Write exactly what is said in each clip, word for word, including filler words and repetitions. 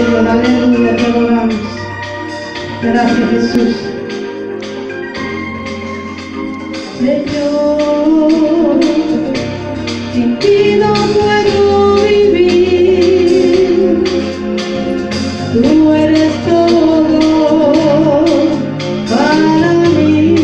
Señor. Aleluya, te adoramos. Gracias, Jesús. Señor, sin ti no puedo vivir. Tú eres todo para mí.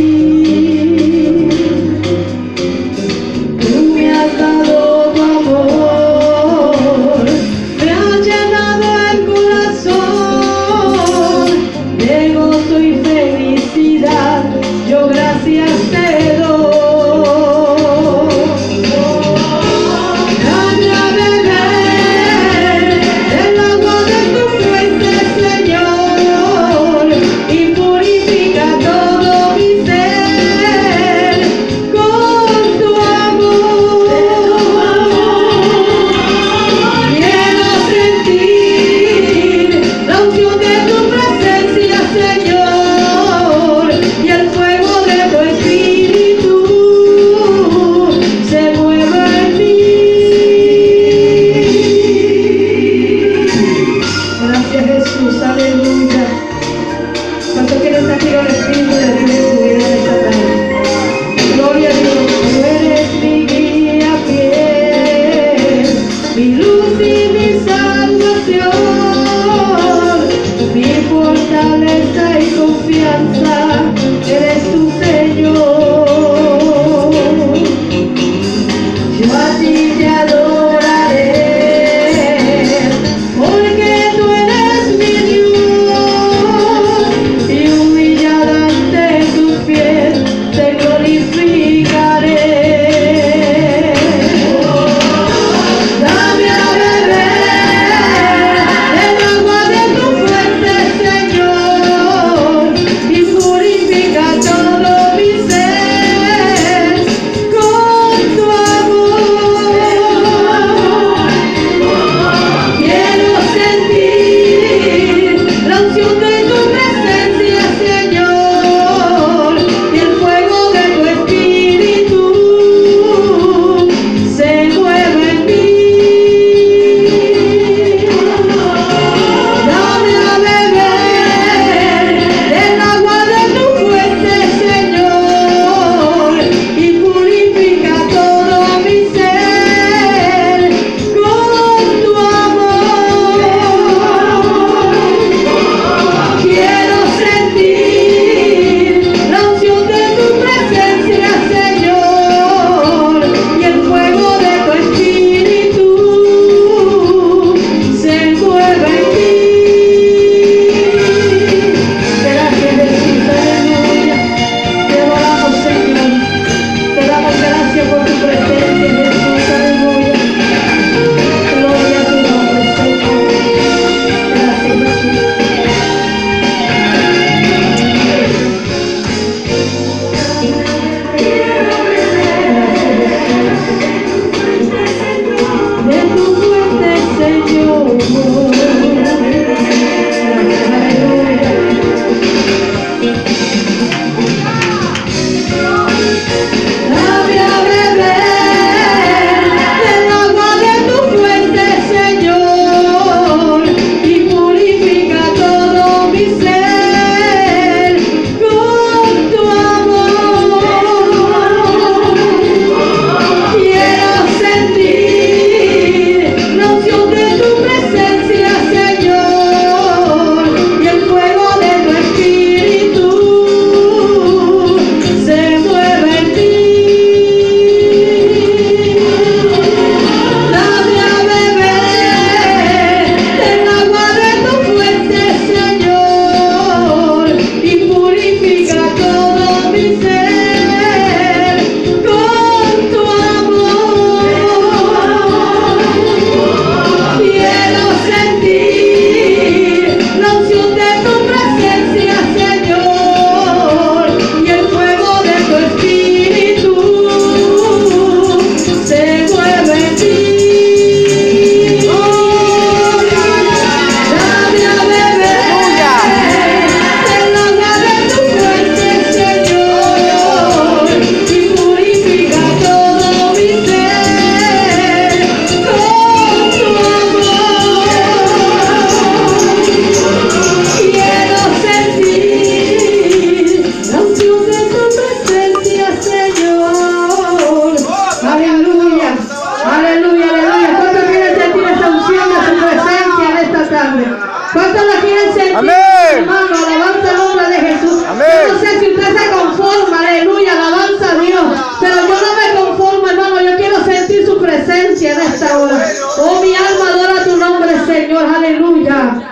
Tú me has dado tu amor, me has llenado el corazón de gozo y felicidad. Yo gracias te doy. Dame a beber del agua de tu fuente, Señor, y purifica todo mi ser con tu amor. Quiero sentir la unción de tu presencia, Señor, y el fuego de tu espíritu se mueve en mí. Gracias, Jesús, aleluya. ¿Cuánto quieren sentir el espíritu de Dios en su vida en esta tarde? Gloria a Dios. Tú eres mi guía fiel, mi luz y mi salvación, mi fortaleza y confianza, eres tu Señor. Yo a ti te adoraré, porque tú eres mi Dios, y humillada ante tus pies te glorificaré. Dame a beber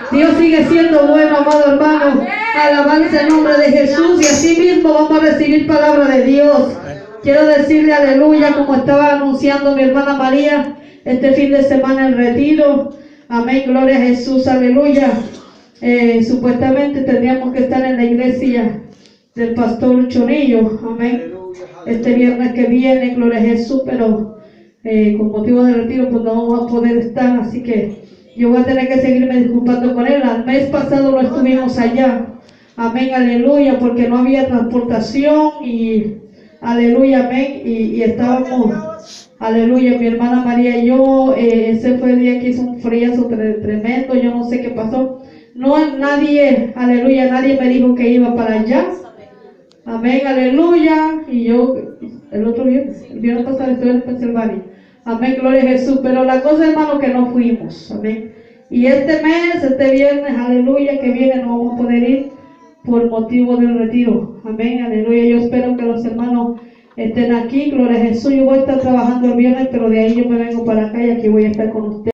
Dios sigue siendo bueno, amado hermano. Alabanza el nombre de Jesús. Y así mismo vamos a recibir palabra de Dios. Quiero decirle aleluya, como estaba anunciando mi hermana María, este fin de semana el retiro. Amén, gloria a Jesús, aleluya. Eh, supuestamente tendríamos que estar en la iglesia del pastor Chonillo, amén, este viernes que viene, gloria a Jesús, pero eh, con motivo del retiro pues no vamos a poder estar, así que yo voy a tener que seguirme disculpando con él. El mes pasado no estuvimos allá, amén, aleluya, porque no había transportación y aleluya, amén, y, y estábamos, aleluya, mi hermana María y yo, eh, ese fue el día que hizo un frío tremendo, yo no sé qué pasó. No, nadie, aleluya, nadie me dijo que iba para allá. Amén, aleluya. Y yo, el otro viernes, el viernes pasado estuve en Pensilvania. Amén, gloria a Jesús. Pero la cosa, hermano, que no fuimos. Amén. Y este mes, este viernes, aleluya, que viene, no vamos a poder ir por motivo del retiro. Amén, aleluya. Yo espero que los hermanos estén aquí. Gloria a Jesús. Yo voy a estar trabajando el viernes, pero de ahí yo me vengo para acá y aquí voy a estar con ustedes.